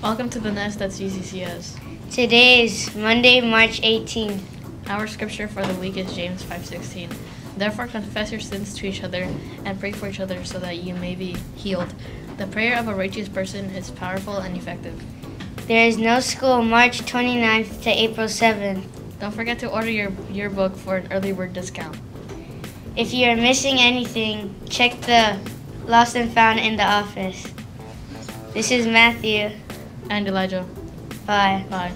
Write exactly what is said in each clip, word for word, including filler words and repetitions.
Welcome to the Nest at C C C S. Today is Monday, March eighteenth. Our scripture for the week is James five sixteen. Therefore confess your sins to each other and pray for each other so that you may be healed. The prayer of a righteous person is powerful and effective. There is no school March twenty-ninth to April seventh. Don't forget to order your yearbook for an early bird discount. If you are missing anything, check the Lost and Found in the office. This is Matthew. And Elijah. Bye. Bye.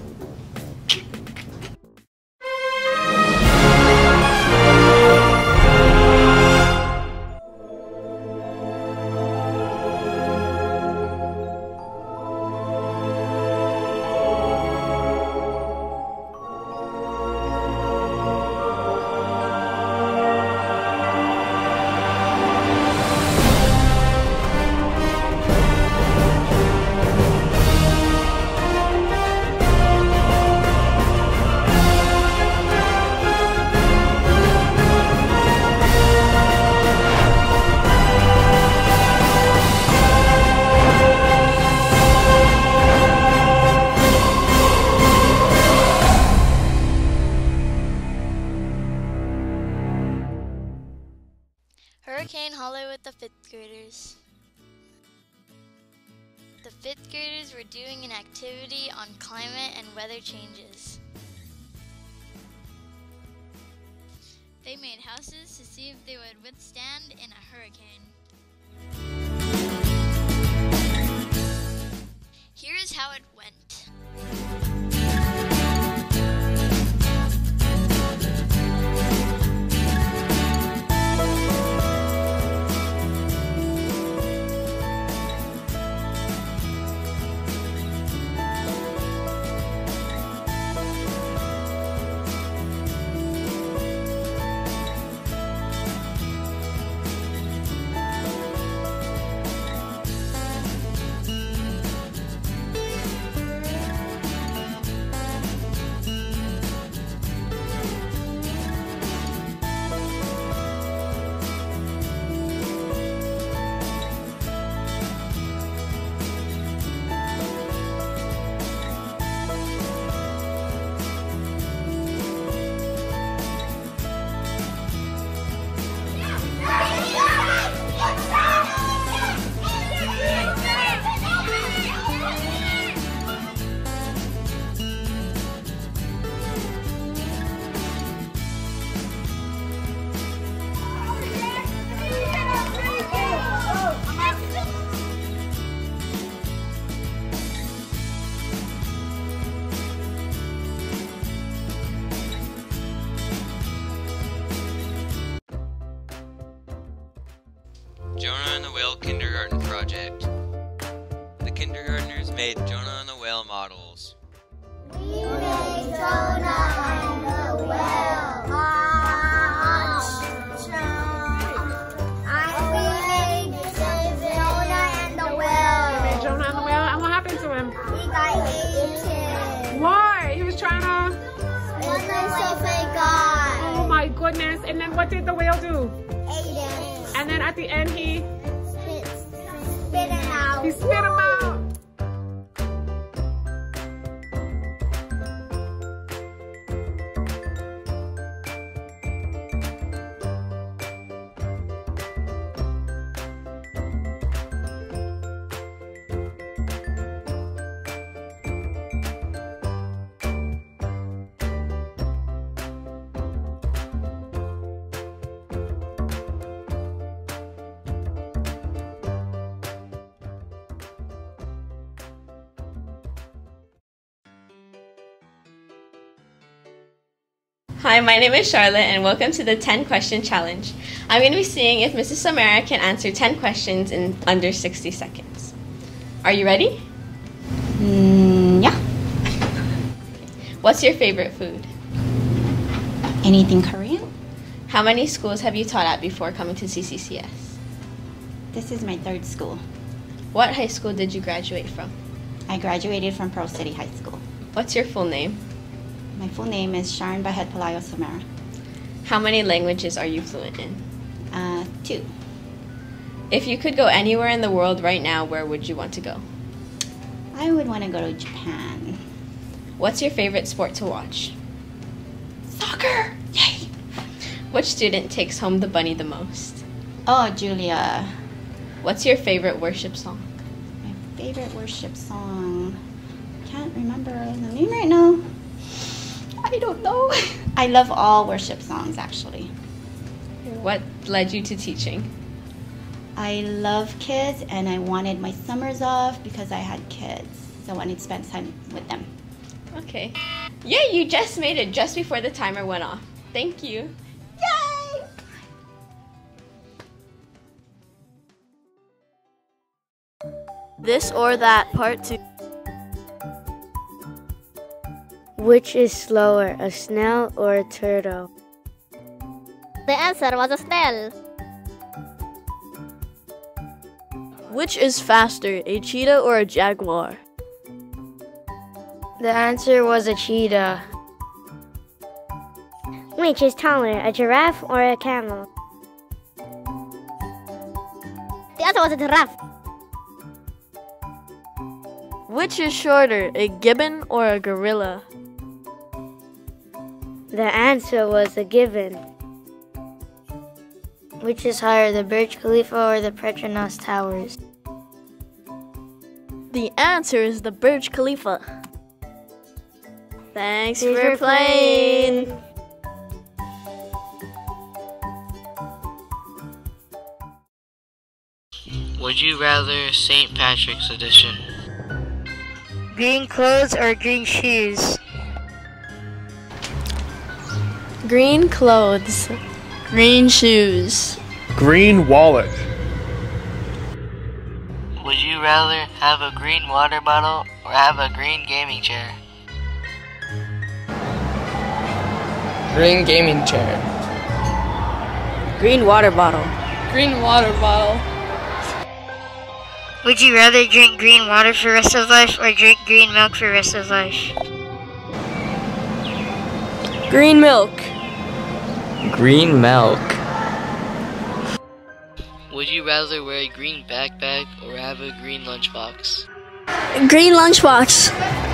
Hurricane Hollow with the fifth graders. The fifth graders were doing an activity on climate and weather changes. They made houses to see if they would withstand in a hurricane. Here is how it went. Jonah and the Whale Kindergarten Project. The kindergartners made Jonah and the Whale models. We made Jonah and the Whale. And we made Jonah and the Whale. You made Jonah and the Whale? And what happened to him? He got eaten. Why? He was trying to... disobey God. Oh my goodness. And then what did the whale do? Ate him. And then at the end he... Spit, spit him out. He spit him out. Hi, my name is Charlotte and welcome to the ten question challenge. I'm going to be seeing if Missus Samara can answer ten questions in under sixty seconds. Are you ready? Mm, yeah. What's your favorite food? Anything Korean? How many schools have you taught at before coming to C C C S? This is my third school. What high school did you graduate from? I graduated from Pearl City High School. What's your full name? My full name is Sharon Bahet Palayo Samara. How many languages are you fluent in? Uh, two. If you could go anywhere in the world right now, where would you want to go? I would want to go to Japan. What's your favorite sport to watch? Soccer! Yay! Which student takes home the bunny the most? Oh, Julia. What's your favorite worship song? My favorite worship song. Can't remember the name right now. I don't know. I love all worship songs, actually. What led you to teaching? I love kids, and I wanted my summers off because I had kids. So I wanted to spend time with them. Okay. Yeah, you just made it just before the timer went off. Thank you. Yay! This or that, part two. Which is slower, a snail or a turtle? The answer was a snail. Which is faster, a cheetah or a jaguar? The answer was a cheetah. Which is taller, a giraffe or a camel? The answer was a giraffe. Which is shorter, a gibbon or a gorilla? The answer was a gibbon. Which is higher, the Burj Khalifa or the Petronas Towers? The answer is the Burj Khalifa. Thanks Thanks for for playing. playing. Would you rather Saint Patrick's edition? Green clothes or green shoes? Green clothes. Green shoes. Green wallet. Would you rather have a green water bottle or have a green gaming chair? Green gaming chair. Green water bottle. Green water bottle. Would you rather drink green water for the rest of life or drink green milk for the rest of life? Green milk. Green milk. Would you rather wear a green backpack or have a green lunchbox? Green lunchbox.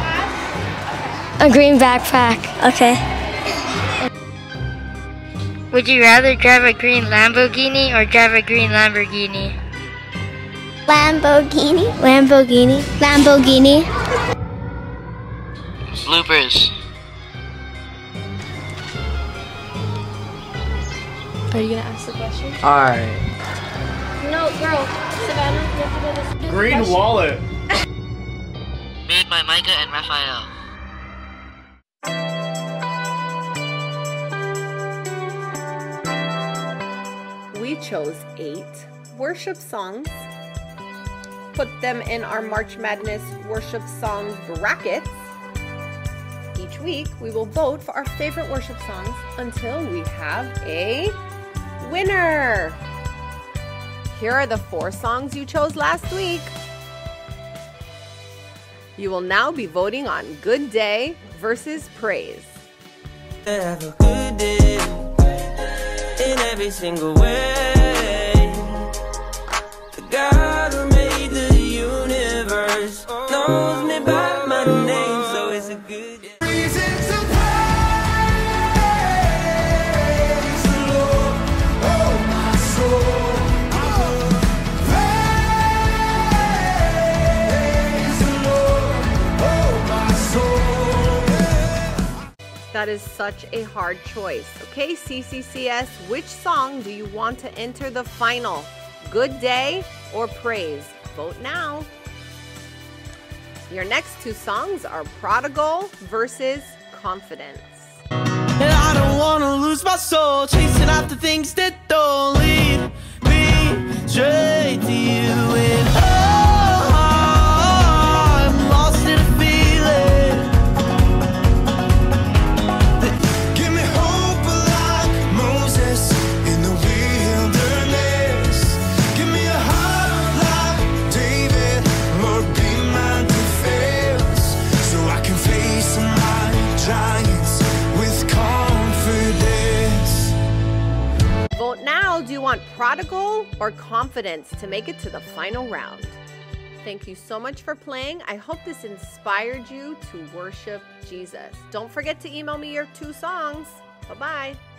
A green backpack. Okay. Would you rather drive a green Lamborghini or drive a green Lamborghini? Lamborghini. Lamborghini. Lamborghini. Bloopers. Are you gonna ask the question? Alright. No, girl. Savannah, you have to go to Green question. wallet. Made by Micah and Raphael. We chose eight worship songs, put them in our March Madness worship songs brackets. Each week, we will vote for our favorite worship songs until we have a winner. Here are the four songs you chose last week. You will now be voting on Good Day versus Praise. Have a good day in every single way. The God who made the universe knows me by my name, so it's a good day. That is such a hard choice. Okay, C C C S, which song do you want to enter the final? Good Day or Praise? Vote now. Your next two songs are Prodigal versus Confidence. And I don't wanna lose my soul, chasing after things that don't lead me straight to you. And oh, I'm lost in a feeling. Give me hope like Moses in the wilderness. Give me a heart like David, Lord, be my defense, so I can face my giants with confidence. Vote now. Do you want Prodigal or Confidence to make it to the final round? Thank you so much for playing. I hope this inspired you to worship Jesus. Don't forget to email me your two songs. Bye-bye.